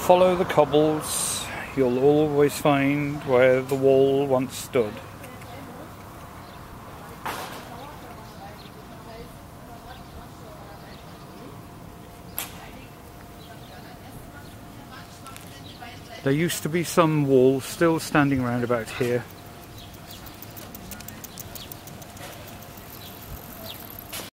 Follow the cobbles, you'll always find where the wall once stood. There used to be some walls still standing around about here.